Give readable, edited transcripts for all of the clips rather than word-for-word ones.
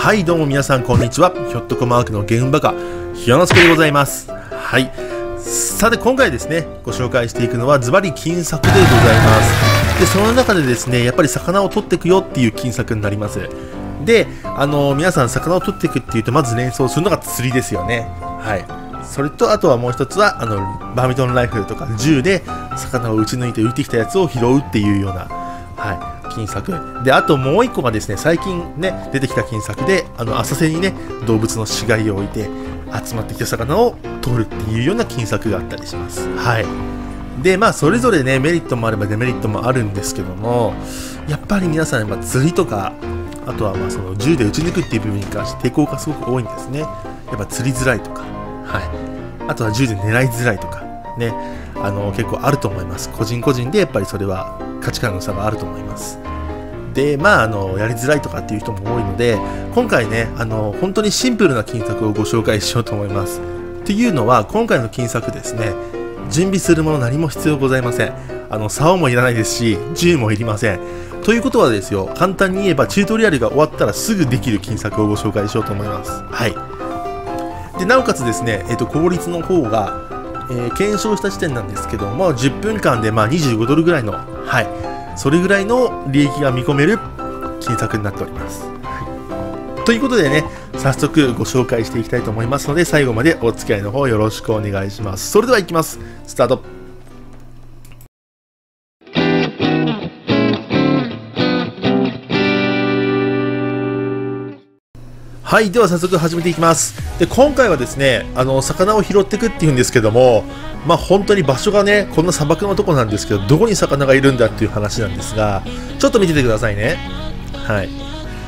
はい、どうも皆さんこんにちは。ひょっとこマークのゲームバカひよのすけでございます。はい、さて今回ですねご紹介していくのはズバリ金策でございます。でその中でですねやっぱり魚を取っていくよっていう金策になります。で皆さん魚を取っていくっていうとまず連想するのが釣りですよね。はい、それとあとはもう一つはバーミトンライフルとか銃で魚を撃ち抜いて浮いてきたやつを拾うっていうような、はい、金策で、あともう一個がですね最近ね出てきた金策で浅瀬にね動物の死骸を置いて集まってきた魚を取るっていうような金策があったりします。はい、でそれぞれねメリットもあればデメリットもあるんですけども、やっぱり皆さん釣りとかあとはその銃で撃ち抜くっていう部分に関して抵抗がすごく多いんですね。やっぱ釣りづらいとか、はい、あとは銃で狙いづらいとかね結構あると思います。個人個人でやっぱりそれは価値観の差があると思います。でやりづらいとかっていう人も多いので今回ね本当にシンプルな金策をご紹介しようと思います。っていうのは今回の金策ですね準備するもの何も必要ございません。竿もいらないですし銃もいりません。ということはですよ、簡単に言えばチュートリアルが終わったらすぐできる金策をご紹介しようと思います。はい、でなおかつですね、効率の方が、検証した時点なんですけども10分間で25ドルぐらいの、はい、それぐらいの利益が見込める金策になっております。はい、ということでね早速ご紹介していきたいと思いますので最後までお付き合いの方よろしくお願いします。それではいきます。スタート。はい、では早速始めていきます。で今回はですね魚を拾っていくっていうんですけども本当に場所がねこんな砂漠のとこなんですけどどこに魚がいるんだっていう話なんですがちょっと見ててくださいね。はい、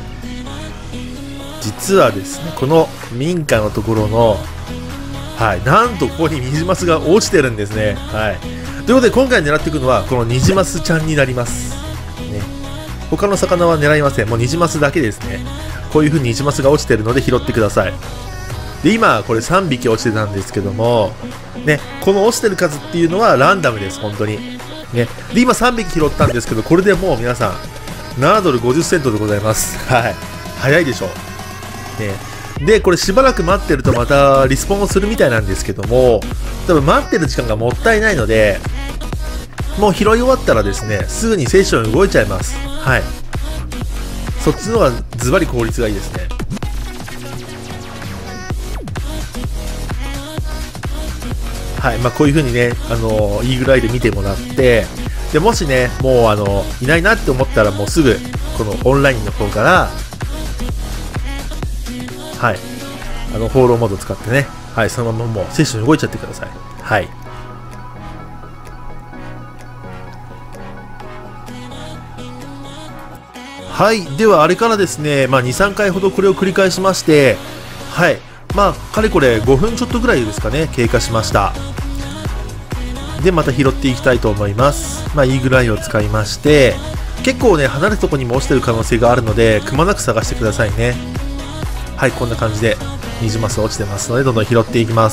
実はですねこの民家のところのなんとここにニジマスが落ちてるんですね。はい、ということで今回狙っていくのはこのニジマスちゃんになります、ね、他の魚は狙いません。もうニジマスだけですね。こういう風にニジマスが落ちてるので拾ってください。で今これ3匹落ちてたんですけどもねこの落ちてる数っていうのはランダムです本当にね。で今3匹拾ったんですけどこれでもう皆さん7ドル50セントでございます。はい、早いでしょね。でこれしばらく待ってるとまたリスポンをするみたいなんですけども多分待ってる時間がもったいないのでもう拾い終わったらですねすぐにセッション動いちゃいます。はい、そっちの方がズバリ効率がいいですね。はい、こういう風にねいいぐらいで見てもらってでもしねもういないなって思ったらもうすぐこのオンラインの方からはいフォローモード使ってねはいそのままもうセッション動いちゃってください。はい、はい、ではあれからですね、2、3回ほどこれを繰り返しまして、はい、かれこれ5分ちょっとぐらいですかね、経過しました。で、また拾っていきたいと思います。いいぐらいを使いまして、結構ね、離れたところにも落ちてる可能性があるので、くまなく探してくださいね。はい、こんな感じで、ニジマス落ちてますので、どんどん拾っていきます。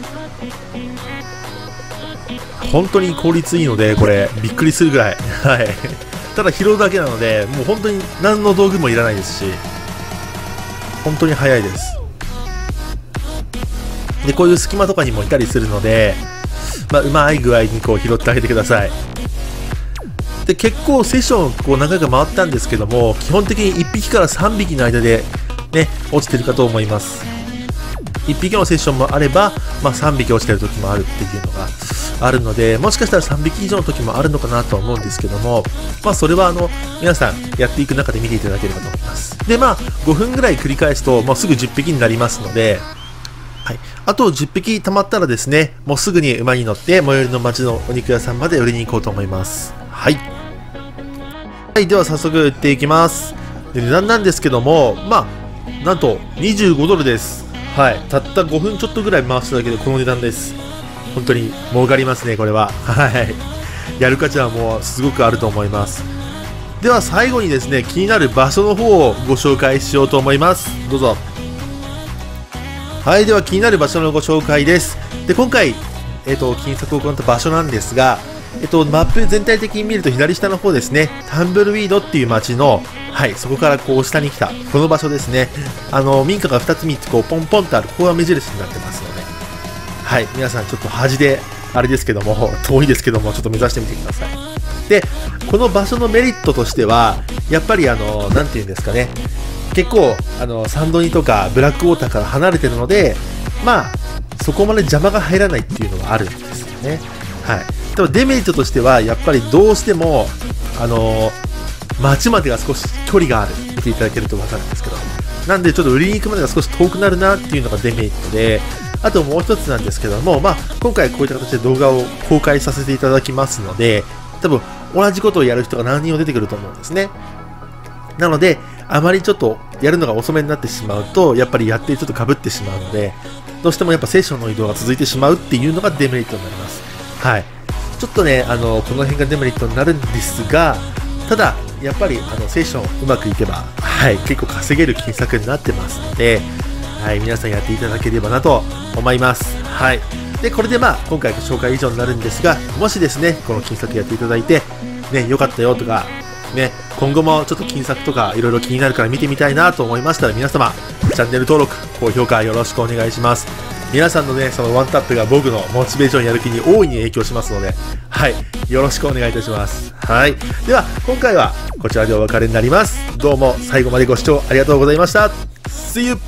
本当に効率いいので、これ、びっくりするぐらい。はい。ただ拾うだけなのでもう本当に何の道具もいらないですし本当に早いです。でこういう隙間とかにもいたりするので、うまい具合にこう拾ってあげてください。で結構セッションこう何回か回ったんですけども基本的に1匹から3匹の間でね落ちてるかと思います。1匹のセッションもあれば、3匹落ちてる時もあるっていうのがあるのでもしかしたら3匹以上の時もあるのかなとは思うんですけどもそれは皆さんやっていく中で見ていただければと思います。で5分ぐらい繰り返すともうすぐ10匹になりますので、はい、あと10匹溜まったらですねもうすぐに馬に乗って最寄りの町のお肉屋さんまで売りに行こうと思います。はい、はい、では早速売っていきます。で値段なんですけどもなんと25ドルです。はい、たった5分ちょっとぐらい回しただけでこの値段です。本当に儲かりますねこれは。はい、やる価値はもうすごくあると思います。では最後にですね気になる場所の方をご紹介しようと思います。どうぞ。はい、では気になる場所のご紹介です。で今回金策を行った場所なんですがマップ全体的に見ると左下の方ですねタンブルウィードっていう街のはい、そこからこう下に来た、この場所ですね。民家が2つ3つこうポンポンとある、ここが目印になってますので、はい、皆さんちょっと端で、あれですけども、遠いですけども、ちょっと目指してみてください。で、この場所のメリットとしては、やっぱりなんていうんですかね、結構、サンドニとかブラックウォーターから離れてるので、まあ、そこまで邪魔が入らないっていうのがあるんですよね。はい。でもデメリットとしては、やっぱりどうしても、街までが少し距離がある。見ていただけると分かるんですけど。なんで、ちょっと売りに行くまでが少し遠くなるなっていうのがデメリットで、あともう一つなんですけども、まあ、今回こういった形で動画を公開させていただきますので、多分、同じことをやる人が何人も出てくると思うんですね。なので、あまりちょっとやるのが遅めになってしまうと、やっぱりやってちょっと被ってしまうので、どうしてもやっぱセッションの移動が続いてしまうっていうのがデメリットになります。はい。ちょっとね、この辺がデメリットになるんですが、ただ、やっぱりセッションうまくいけば、はい、結構稼げる金策になってますので、はい、皆さんやっていただければなと思います。はい。で、これでまあ、今回ご紹介以上になるんですが、もしですね、この金策やっていただいて、ね、良かったよとか、ね、今後もちょっと金策とかいろいろ気になるから見てみたいなと思いましたら、皆様、チャンネル登録、高評価よろしくお願いします。皆さんのね、そのワンタップが僕のモチベーションやる気に大いに影響しますので、はい、よろしくお願いいたします。はい。では、今回はこちらでお別れになります。どうも最後までご視聴ありがとうございました。See you!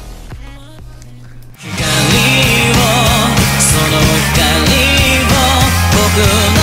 その光を僕の